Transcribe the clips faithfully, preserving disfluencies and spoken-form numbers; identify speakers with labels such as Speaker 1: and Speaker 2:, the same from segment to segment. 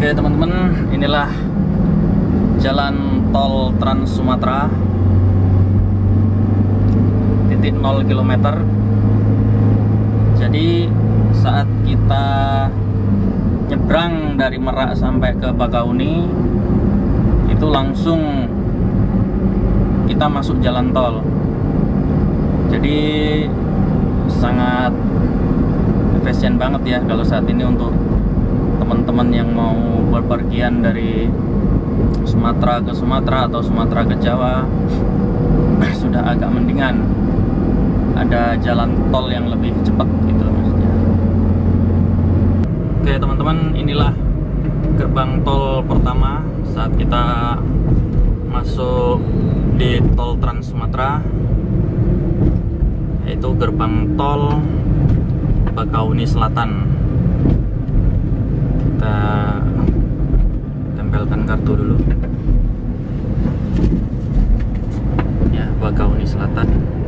Speaker 1: Oke teman-teman, inilah jalan tol Trans Sumatera titik nol kilometer. Jadi saat kita nyebrang dari Merak sampai ke Bakauni, itu langsung kita masuk jalan tol. Jadi sangat efisien banget ya kalau saat ini untuk teman-teman yang mau berpergian dari Sumatera ke Sumatera atau Sumatera ke Jawa. Sudah agak mendingan ada jalan tol yang lebih cepat gitu maksudnya. Oke teman-teman, inilah gerbang tol pertama saat kita masuk di tol Trans Sumatera, yaitu gerbang tol Bakauni Selatan. Kita tempelkan kartu dulu ya, Bakauni Selatan.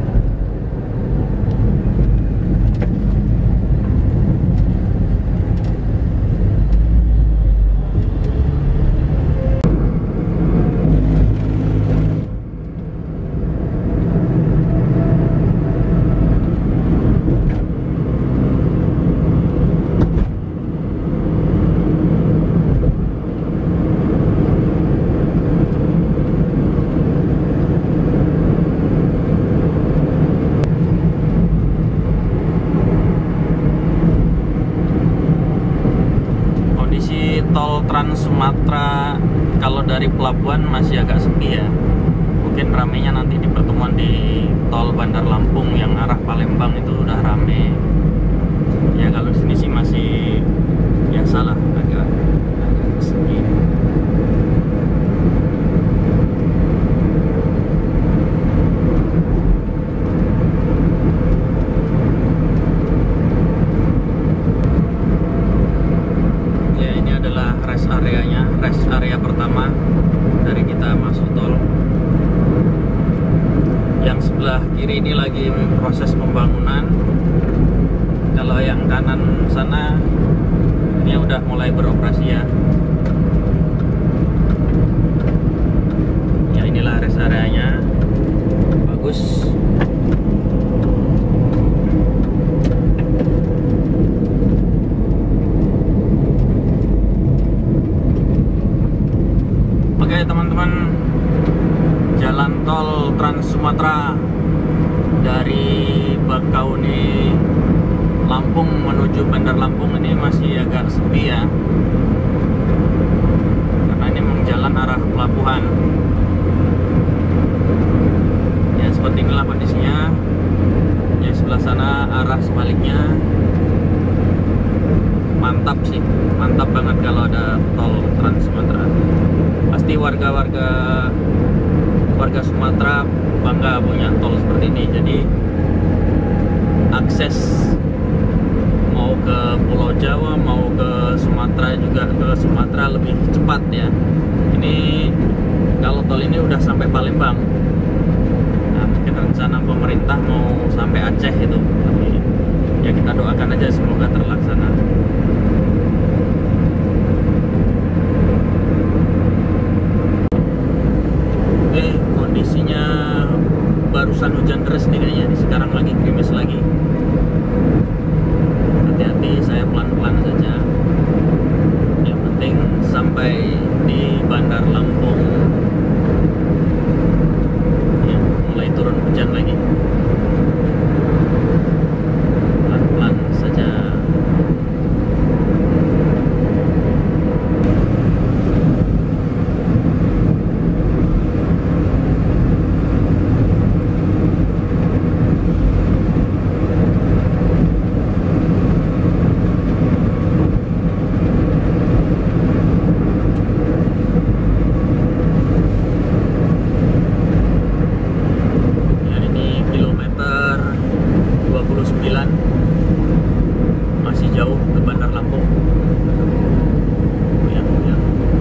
Speaker 1: Tol Trans Sumatera kalau dari pelabuhan masih agak sepi ya. Mungkin ramenya nanti di pertemuan di tol Bandar Lampung yang arah Palembang itu udah rame. Ya kalau di sini sih masih biasa lah, agak agak sepi. Rest areanya, rest area pertama dari kita masuk tol. Yang sebelah kiri ini lagi proses pembangunan. Kalau yang kanan sana ini udah mulai beroperasi ya. Ya inilah rest areanya, bagus. Oke teman-teman, jalan tol Trans Sumatera dari Bakauni Lampung menuju Bandar Lampung ini masih agak sepi ya, karena ini memang jalan arah pelabuhan. Ya seperti inilah kondisinya. Ya sebelah sana arah sebaliknya. Mantap sih, mantap banget kalau ada tol Trans Sumatera. Pasti warga-warga warga Sumatera bangga punya tol seperti ini. Jadi akses mau ke Pulau Jawa, mau ke Sumatera, juga ke Sumatera lebih cepat ya. Ini kalau tol ini udah sampai Palembang. Nah, mungkin rencana pemerintah mau sampai Aceh itu. Tapi ya kita doakan aja semoga terlaksana. Oke, kondisinya barusan hujan deras nih kayaknya. Sekarang lagi gerimis lagi. Hati-hati, saya pelan-pelan saja. Yang penting sampai di Bandar Lampung. Ya, mulai turun hujan lagi. Pelan-pelan saja. Masih jauh ke Bandar Lampung. Oh, ya, ya.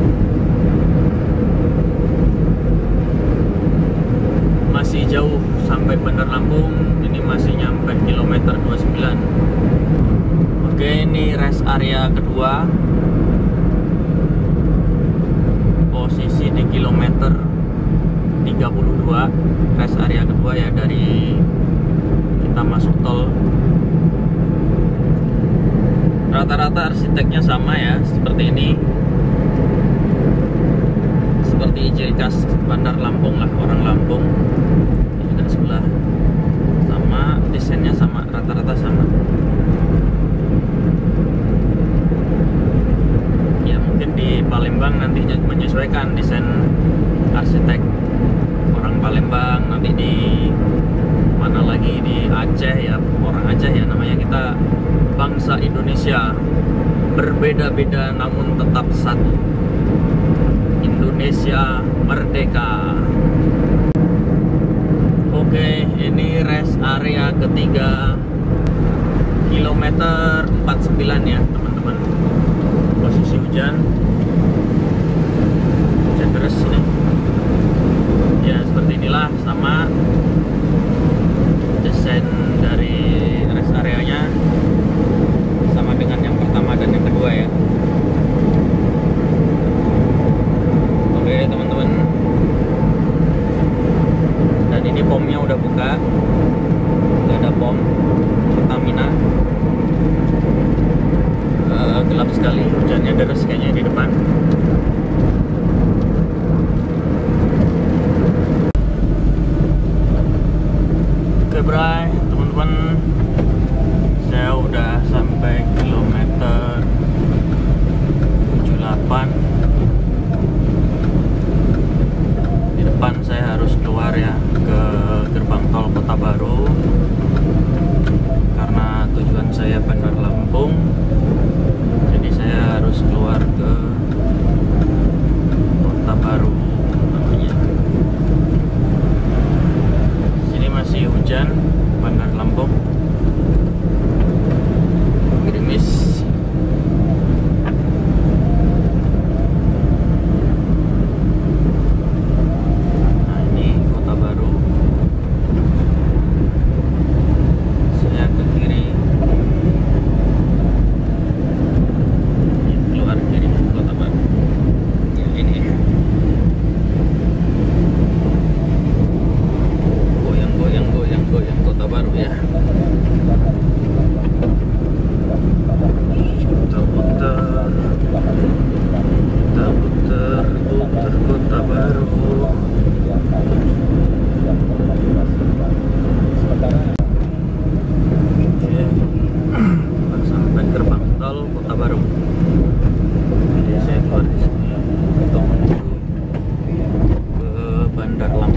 Speaker 1: Masih jauh sampai Bandar Lampung. Ini masih nyampe kilometer dua puluh sembilan. Oke, ini rest area kedua. rest area kedua ya, dari kita masuk tol. Rata-rata arsiteknya sama ya, seperti ini, seperti ciri khas Bandar Lampung lah, orang Lampung. Ini juga sebelah sama, desainnya sama, rata-rata sama. Ya mungkin di Palembang nanti menyesuaikan desain arsitek orang Palembang, nanti di mana lagi, di Aceh ya, orang Aceh ya namanya. Kita bangsa Indonesia berbeda-beda namun tetap satu. Indonesia merdeka. Oke, ini rest area ketiga, kilometer empat puluh sembilan ya teman-teman. Posisi hujan, hujan deras ini. Ya seperti inilah, sama desain dari rest areanya sama dengan yang pertama dan yang kedua ya. Oke teman-teman, dan ini pomnya udah buka, udah ada pom Pertamina. Uh, gelap sekali, hujannya deras kayaknya di depan. Oke bray, teman-teman, saya udah sampai kilometer tujuh puluh delapan. Di depan saya harus keluar ya ke gerbang tol Kota Baru, karena tujuan saya Bandar Lampung. Jadi saya harus keluar ke Kota Baru namanya. Sini masih hujan, Bandar Lampung, gerimis. Nah ini Kota Baru, saya ke kiri, ini keluar kiri Kota Baru ya. Ini goyang-goyang goyang-goyang Kota Baru ya. Kita putar, kita putar, putar Kota Baru. Oke, kita sampai gerbang tol Kota Baru. Jadi saya keluar di sini untuk menuju ke Bandar Lampung.